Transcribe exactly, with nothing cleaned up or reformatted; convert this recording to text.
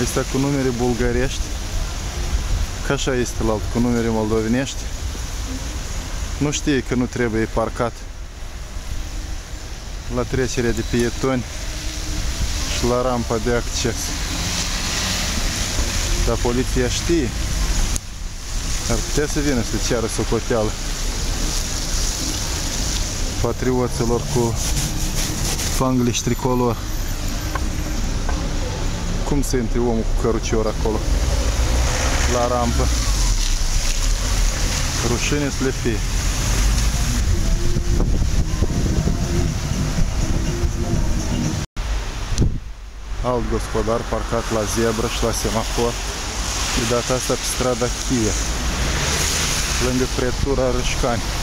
Este cu numere bulgărești, că așa este la alt, cu numere moldovenești. Nu știe că nu trebuie parcat la trecerea de pietoni și la rampa de acces. Dar poliția știe. Ar putea să vină să ceară socoteală patrioților cu fangliș tricolor. Cum se intre omul cu cărucior acolo la rampă? Rușine să le fie. Alt gospodar parcat la zebră și la semafor, de data asta pe strada Chie, lângă frătura Râșcani.